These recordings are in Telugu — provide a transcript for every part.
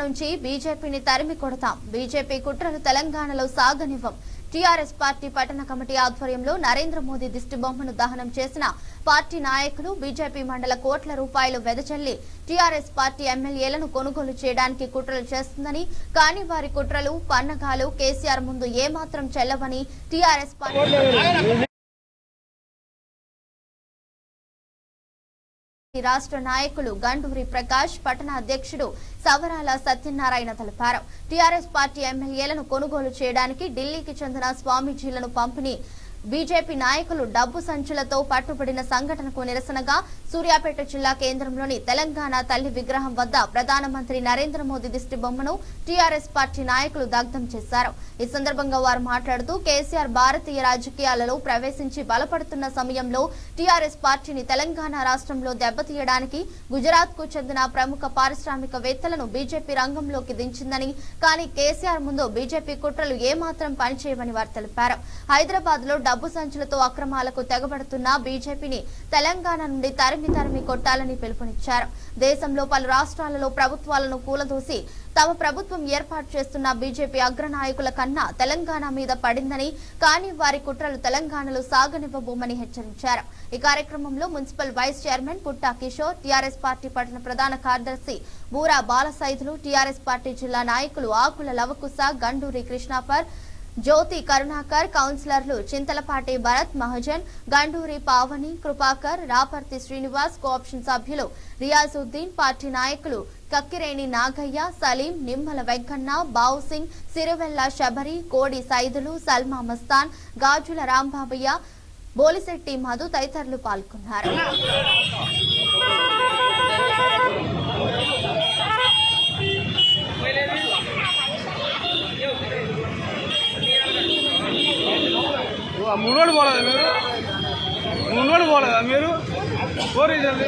నుంచి బీజేపీని తరిమి కొడతాం. బీజేపీ కుట్రలు తెలంగాణలో సాగనివ్వం. టీఆర్ఎస్ పార్టీ పట్టణ కమిటీ ఆధ్వర్యంలో నరేంద్ర మోదీ దిష్టిబొమ్మను దహనం చేసిన పార్టీ నాయకులు బీజేపీ మండల కోట్ల రూపాయలు వెదజల్లి టీఆర్ఎస్ పార్టీ ఎమ్మెల్యేలను కొనుగోలు చేయడానికి కుట్రలు చేస్తుందని, కానీ వారి కుట్రలు పన్నగాలు కేసీఆర్ ముందు ఏమాత్రం చెల్లవని టీఆర్ఎస్ పార్టీ రాష్ట్ర నాయకులు గండూరి ప్రకాష్, పట్టణ అధ్యక్షుడు సవరాల సత్యనారాయణ తెలిపారు. టీఆర్ఎస్ పార్టీ ఎమ్మెల్యేలను కొనుగోలు చేయడానికి ఢిల్లీకి చెందిన స్వామీజీలను పంపిణీ బీజేపీ నాయకులు డబ్బు సంచులతో పట్టుబడిన సంఘటనకు నిరసనగా సూర్యాపేట జిల్లా కేంద్రంలోని తెలంగాణ తల్లి విగ్రహం వద్ద ప్రధానమంత్రి నరేంద్ర మోదీ దిష్టి బొమ్మను టీఆర్ఎస్ పార్టీ నాయకులు దగ్ధం చేశారు. ఈ సందర్భంగా వారు మాట్లాడుతూ కేసీఆర్ భారతీయ రాజకీయాలలో ప్రవేశించి బలపడుతున్న సమయంలో టీఆర్ఎస్ పార్టీని తెలంగాణ రాష్ట్రంలో దెబ్బతీయడానికి గుజరాత్ కు చెందిన ప్రముఖ పారిశ్రామికవేత్తలను బీజేపీ రంగంలోకి దించిందని, కానీ కేసీఆర్ ముందు బీజేపీ కుట్రలు ఏమాత్రం పనిచేయవని వారు తెలిపారు. హైదరాబాద్ లో డబ్బు సంచులతో అక్రమాలకు తెగబడుతున్న బీజేపీని తెలంగాణ నుండి తరిమి కొట్టాలని పిలుపునిచ్చారు. దేశంలో పలు రాష్ట్రాలలో ప్రభుత్వాలను కూలదోసి తమ ప్రభుత్వం ఏర్పాటు చేస్తున్న బీజేపీ అగ్రనాయకుల కన్నా తెలంగాణ మీద పడిందని, కానీ వారి కుట్రలు తెలంగాణలో సాగనివ్వబోమని హెచ్చరించారు. ఈ కార్యక్రమంలో municipal vice chairman Putta Kishore, TRS party పట్టణ ప్రధాన కార్యదర్శి బూరా బాలసైదులు, టీఆర్ఎస్ పార్టీ జిల్లా నాయకులు ఆకుల లవకుశ, గండూరి కృష్ణాపర్, జ్యోతి కరుణాకర్, కౌన్సిలర్లు చింతలపాటి భరత్ మహజన్, గండూరి పావని, కృపాకర్, రాపర్తి శ్రీనివాస్, కోఆప్షన్ సభ్యులు రియాజుద్దీన్, పార్టీ నాయకులు కక్కిరేణి నాగయ్య, సలీం, నిమ్మల వెంకన్న, బావుసింగ్, సిరివెల్ల శబరి, కోడి సైదులు, సల్మా మస్తాన్, గాజుల రాంబాబయ్య, బోలిశెట్టి మధు తదితరులు పాల్గొన్నారు. मुनोड़ बोला मेरू बोरी जल्दी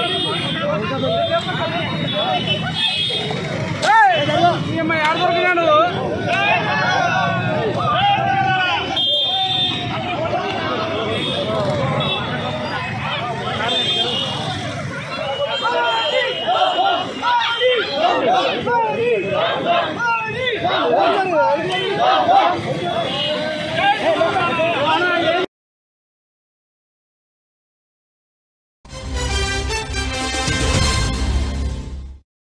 यार